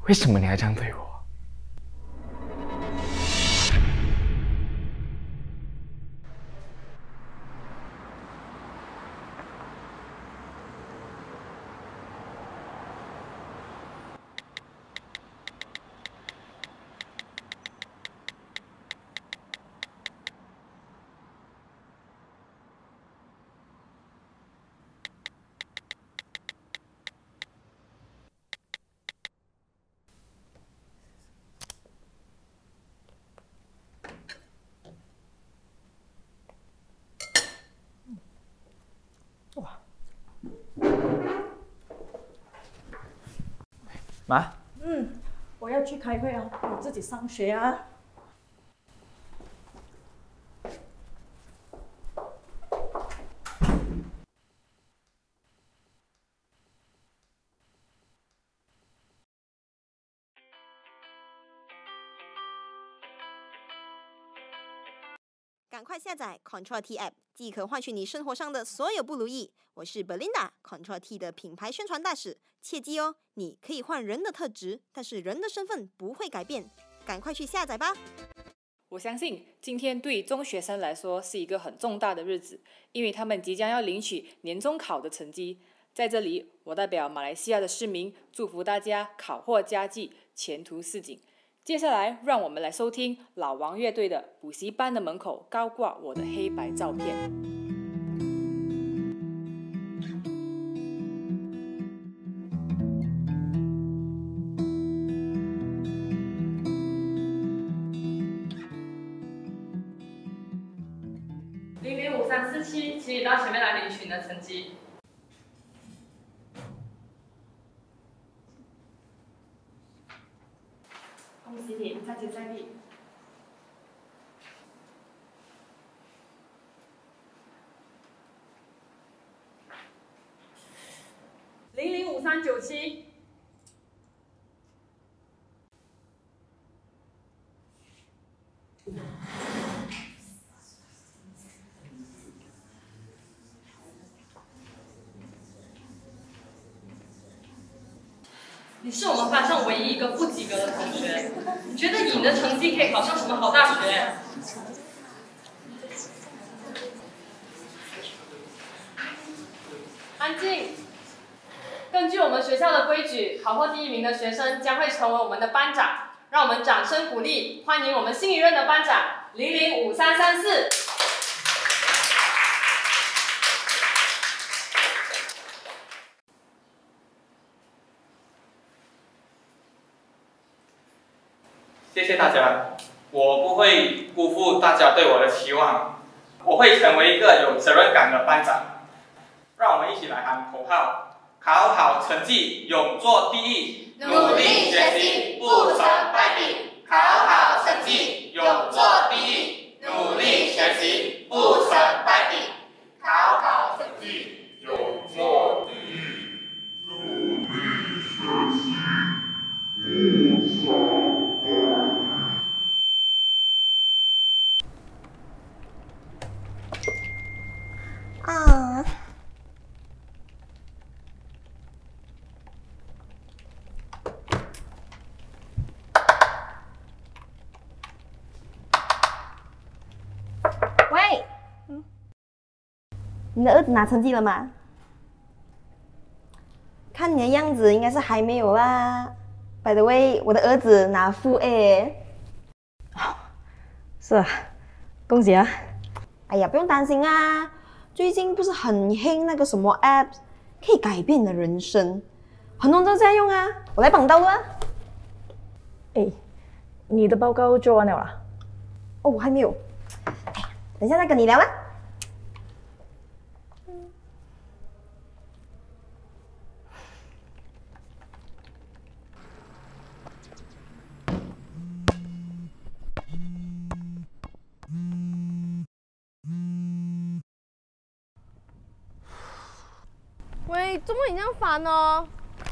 为什么你还这样对我？妈， 我要去开会啊，我自己上学啊。 赶快下载 Control T App， 即可换取你生活上的所有不如意。我是 Belinda Control T 的品牌宣传大使，切记哦，你可以换人的特质，但是人的身份不会改变。赶快去下载吧！ 我相信今天对中学生来说是一个很重大的日子，因为他们即将要领取年中考的成绩。在这里，我代表马来西亚的市民祝福大家考获佳绩，前途似锦。接下来，让我们来收听老王乐队的《补习班的门口高挂我的黑白照片》。 005347，请你到前面来领取你的成绩。恭喜你，再接再厉。005397。你是我们班上唯一一个不及格的同学，你觉得以你的成绩可以考上什么好大学？安静！根据我们学校的规矩，考获第1名的学生将会成为我们的班长。让我们掌声鼓励，欢迎我们新一任的班长005334。 谢谢大家，我不会辜负大家对我的期望，我会成为一个有责任感的班长。让我们一起来喊口号：考好成绩，永做第一； 努力学习，不成败笔。考好成绩，永做第一；努力学习，不成败笔。考好成绩，永做第一；努力学习，不成败笔。 喂，你的儿子拿成绩了吗？看你的样子，应该是还没有啦。By the way， 我的儿子拿Full A。 是啊，恭喜啊！ 哎呀，不用担心啊，最近不是很兴那个什么 App， 可以改变你的人生，很多人都在用啊。我来帮到了。 哎，你的报告做完了啦？ 哦，我还没有。哎，等一下再跟你聊啦。 喂，怎么你这样烦呢？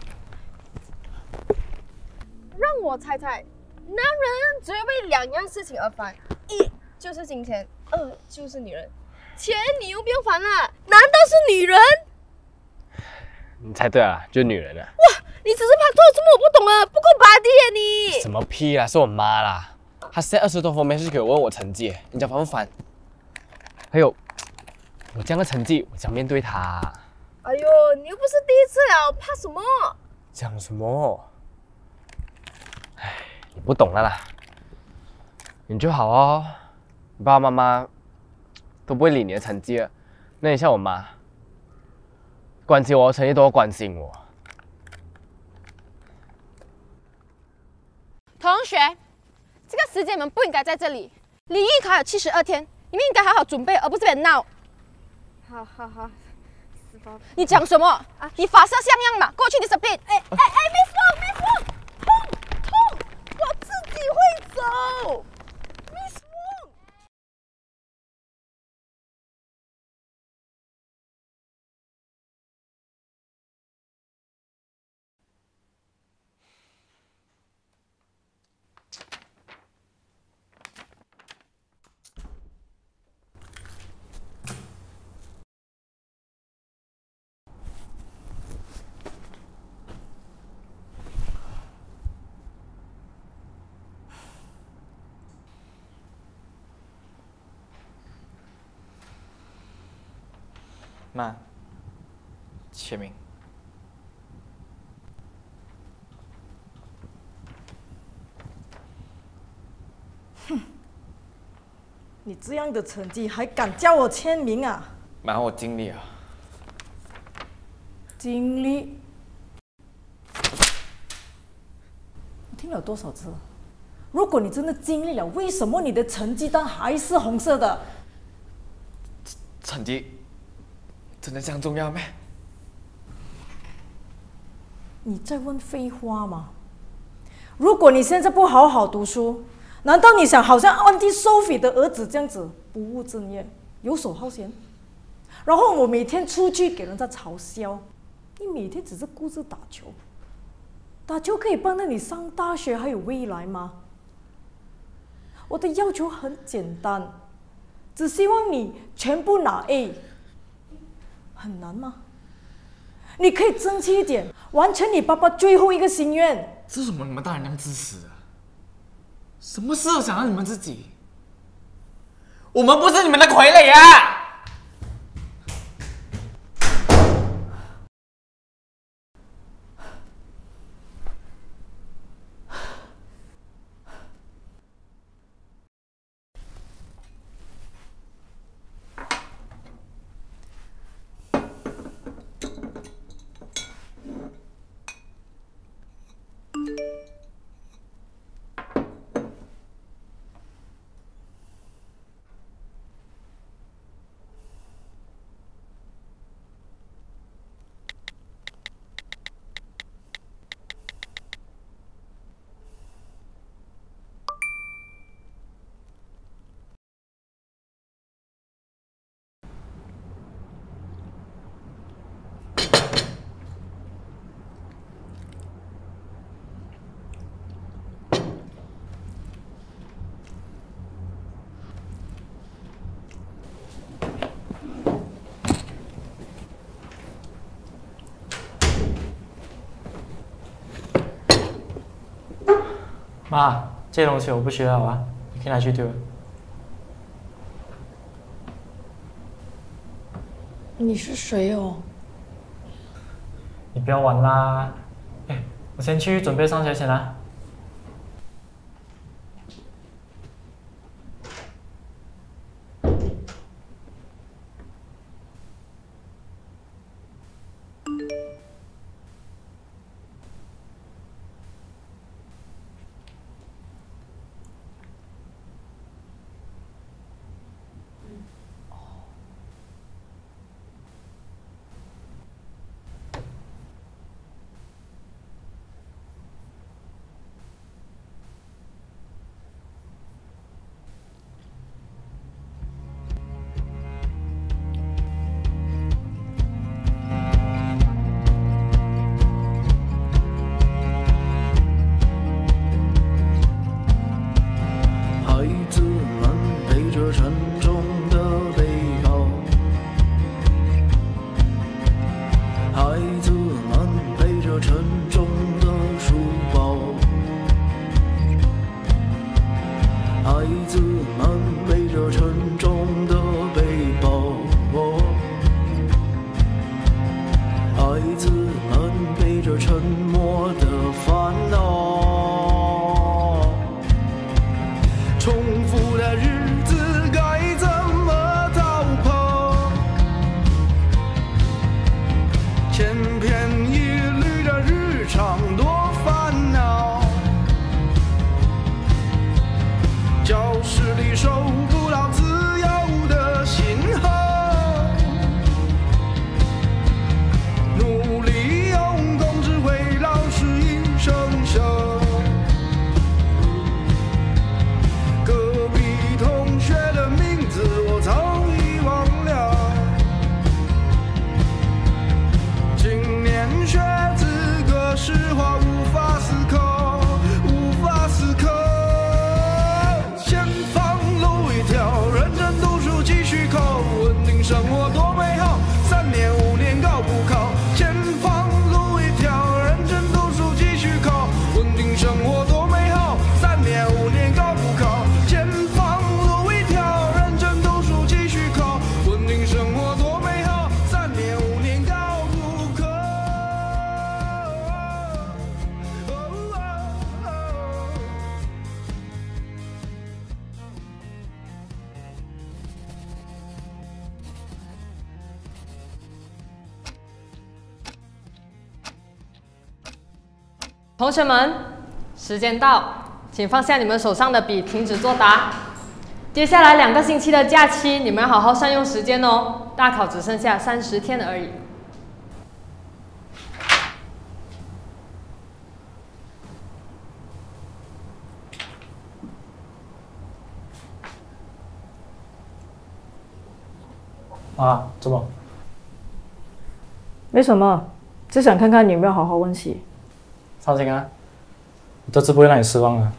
让我猜猜，男人只会为2样事情而烦，一就是金钱，2就是女人。钱你又不用烦了，难道是女人？ 你猜对了，就是女人啊。 哇，你只是怕做什么我不懂啊，不够巴的耶你！ 什么屁啦，是我妈啦，她现在20多封面试给我问我成绩，你讲烦不烦？还有，我这样的成绩，我想面对她。 哎呦，你又不是第一次了，怕什么？ 讲什么？哎，你不懂了啦。你就好哦，你爸爸妈妈都不会理你的成绩了，那你像我妈，关心我的成绩都要关心我。 同学，这个时间你们不应该在这里。离艺考有72天，你们应该好好准备，而不是别人闹。好。你讲什么啊？你发射像样嘛？过去 discipline。哎，没风，痛，我自己会走。Miss Wong。 妈，签名。 你这样的成绩还敢叫我签名啊？ 妈，我尽力了。 经历，我听了多少次？如果你真的经历了，为什么你的成绩单还是红色的？ 成绩真的这样重要吗？ 你在问废话吗？如果你现在不好好读书，难道你想好像安迪 Sophie 的儿子这样子不务正业、游手好闲？然后我每天出去给人家嘲笑，你每天只是顾着打球，打球可以帮到你上大学还有未来吗？我的要求很简单，只希望你全部拿 A， 很难吗？你可以争气一点，完成你爸爸最后一个心愿。 这是什么？你们大人那样自私啊？什么事都想到你们自己？我们不是你们的傀儡啊！ 妈，这些东西我不需要啊，你可以拿去丢。 你是谁哦？ 你不要玩啦！哎，我先去准备上学先啦。 同学们，时间到，请放下你们手上的笔，停止作答。接下来2个星期的假期，你们要好好善用时间哦。大考只剩下30天而已。 啊，怎么？ 没什么，只想看看你有没有好好温习。 放心啊，我这次不会让你失望的。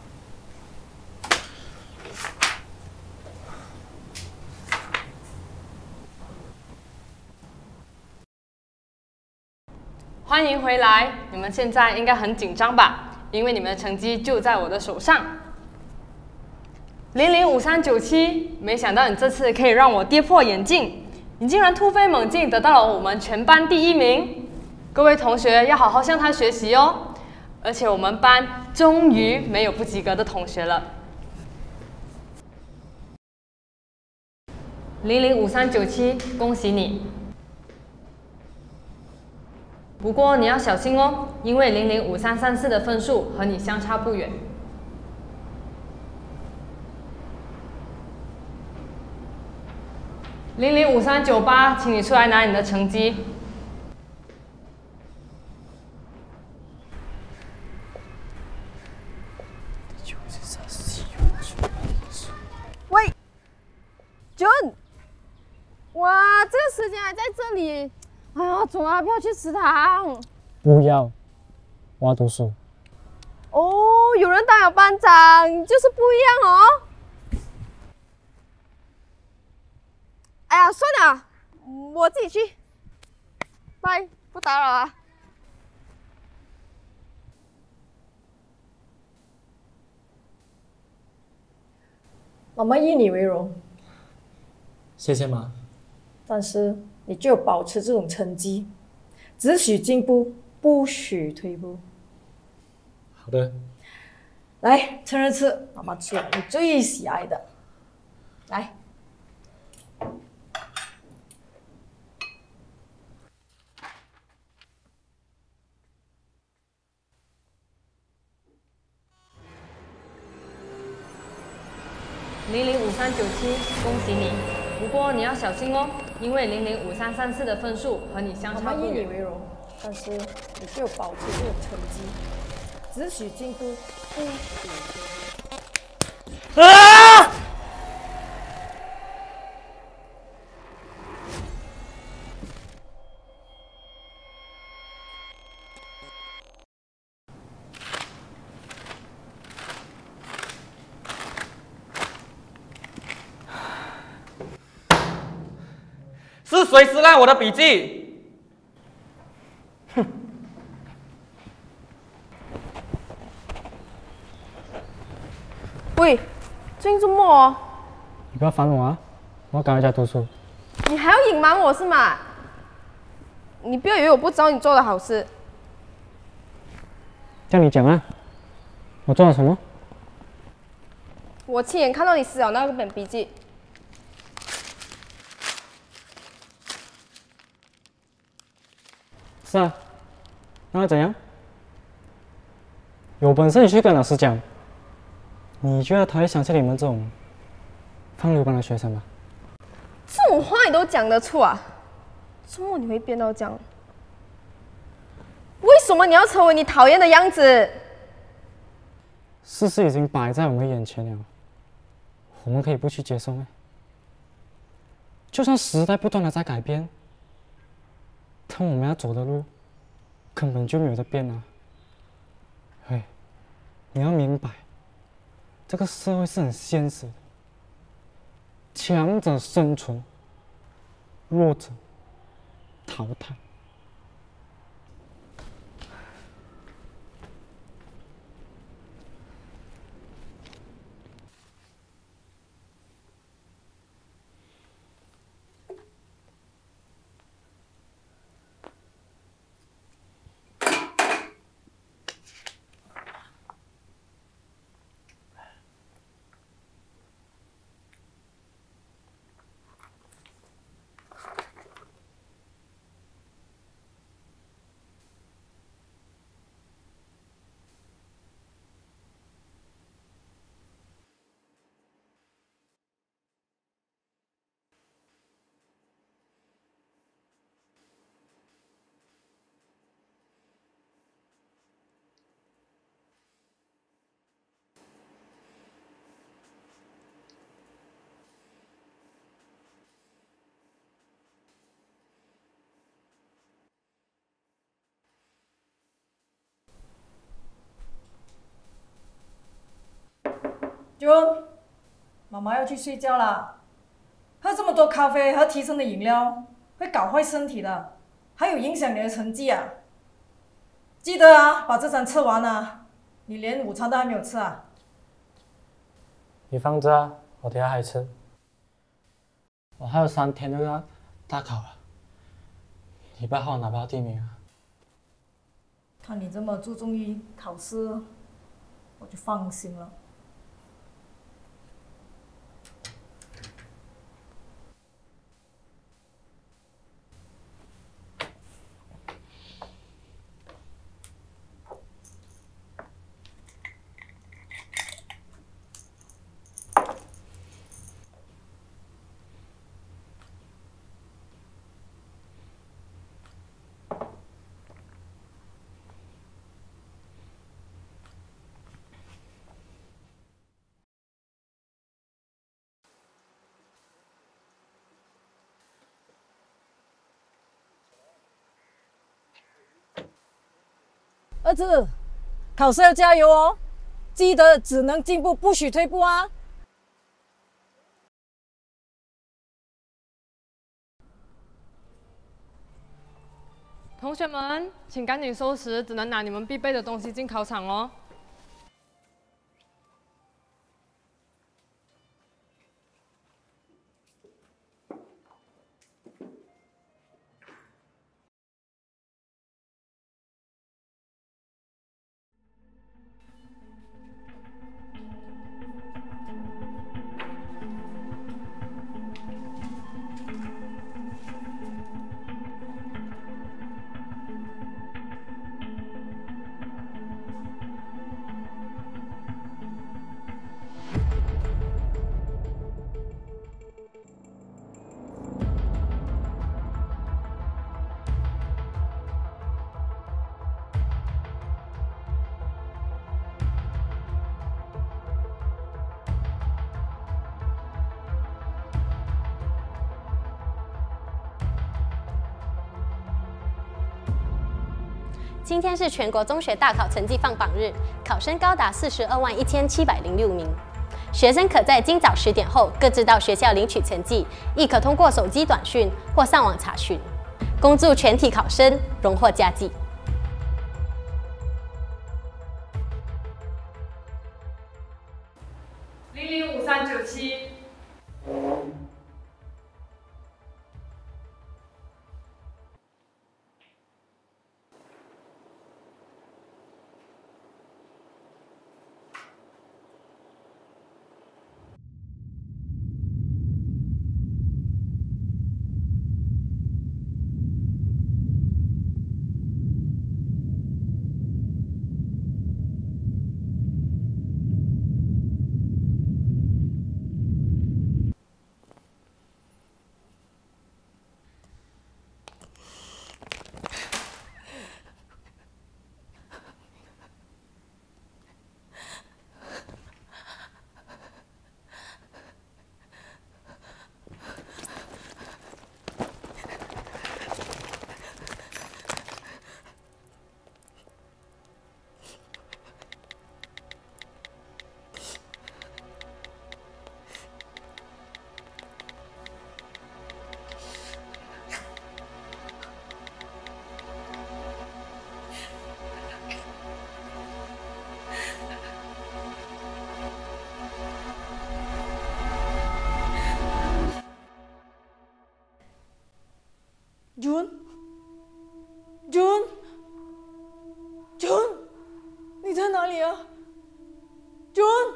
欢迎回来，你们现在应该很紧张吧？因为你们的成绩就在我的手上。005397，没想到你这次可以让我跌破眼镜，你竟然突飞猛进，得到了我们全班第1名。各位同学要好好向他学习哦。而且我们班终于没有不及格的同学了。005397，恭喜你！不过你要小心哦，因为005334的分数和你相差不远。005398，请你出来拿你的成绩。 喂，John， 哇，这个时间还在这里，哎呀，走啊，不要去食堂。 不要，我要读书。 哦，有人当了班长，就是不一样哦。哎呀，算了，我自己去。拜，不打扰啊。 妈妈以你为荣， 谢谢妈。 但是你就保持这种成绩，只许进步，不许退步。 好的。 来，趁热吃，妈妈做你最喜爱的。来。 005397，恭喜你！不过你要小心哦，因为005334的分数和你相差不远。 妈妈以你为荣，但是你就保持这种成绩，只许进步，不许退步。 啊！ 是谁撕烂我的笔记？哼！ 喂，最近周末哦？ 你不要烦我啊！我要赶回家读书。 你还要隐瞒我是吗？你不要以为我不知道你做的好事。 叫你讲啊！我做了什么？ 我亲眼看到你撕了那本笔记。 是啊，那又怎样？有本事你去跟老师讲，你就要讨厌想像你们这种放牛班的学生吧。 这种话你都讲得出啊？周末你会变到这样？为什么你要成为你讨厌的样子？ 事实已经摆在我们眼前了，我们可以不去接受吗？就算时代不断的在改变，但我们要走的路根本就没有在变啊！哎，你要明白，这个社会是很现实的，强者生存，弱者淘汰。 June，妈妈要去睡觉了。喝这么多咖啡和提神的饮料会搞坏身体的，还有影响你的成绩啊！记得啊，把这餐吃完啊！你连午餐都还没有吃啊！ 你放着啊，我等下还吃。我还有3天就要大考了，你8号拿不到第一名啊？ 看你这么注重于考试，我就放心了。儿子，考试要加油哦！记得只能进步，不许退步啊！ 同学们，请赶紧收拾，只能拿你们必备的东西进考场哦。 今天是全国中学大考成绩放榜日，考生高达421706名。学生可在今早10点后各自到学校领取成绩，亦可通过手机短讯或上网查询。恭祝全体考生荣获佳绩。 005397。 June，你在哪里啊 ？June，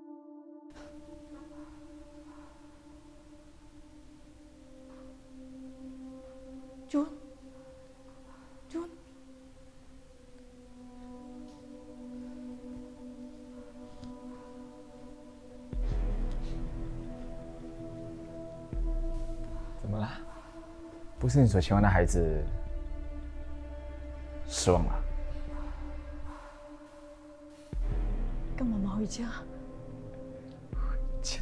怎么了？不是你所期望的孩子，失望了？ 跟妈妈回家。 切！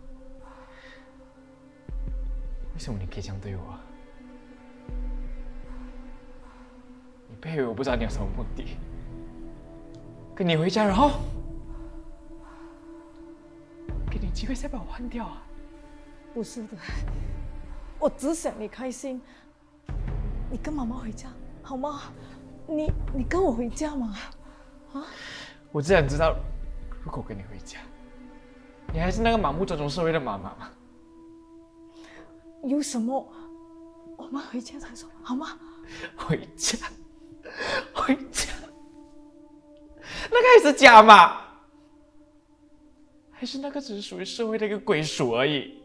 为什么你可以这样对我？你别以为我不知道你有什么目的。跟你回家，然后给你机会再把我换掉啊！ 不是的，我只想你开心。你跟妈妈回家好吗？你跟我回家嘛？啊？ 我只想知道，如果我跟你回家，你还是那个盲目尊重社会的妈妈吗？ 有什么，我们回家再说好吗？ 回家，回家，那个还是家吗？还是那个只是属于社会的一个归属而已？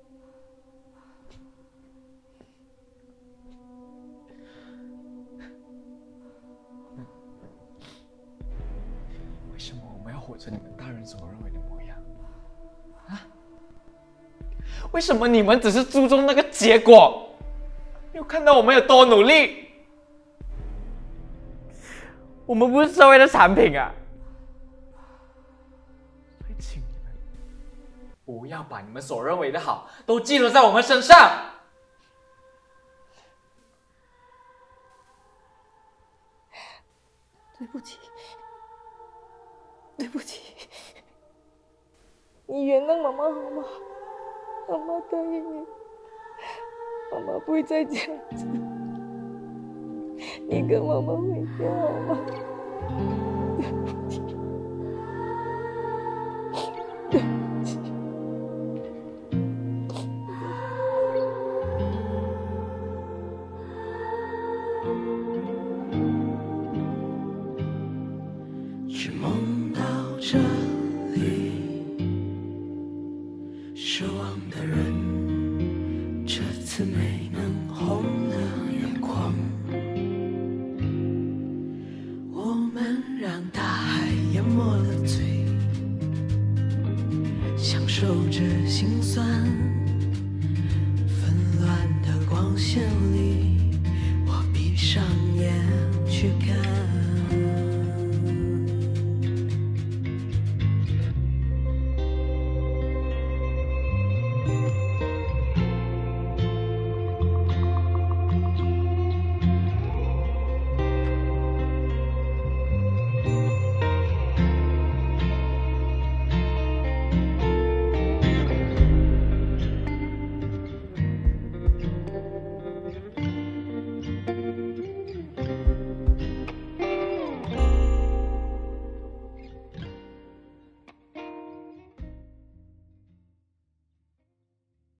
为什么我们要活成你们大人所认为的模样？啊？为什么你们只是注重那个结果，没有看到我们有多努力？我们不是社会的产品啊！所以请你们不要把你们所认为的好都寄托在我们身上。 对不起，对不起，你原谅妈妈好吗？妈妈答应你，妈妈不会再这样子。你跟妈妈回家好吗？对不起，对不起。 只梦到这里，失望的人这次没能红了眼眶。我们让大海淹没了嘴，享受着心酸。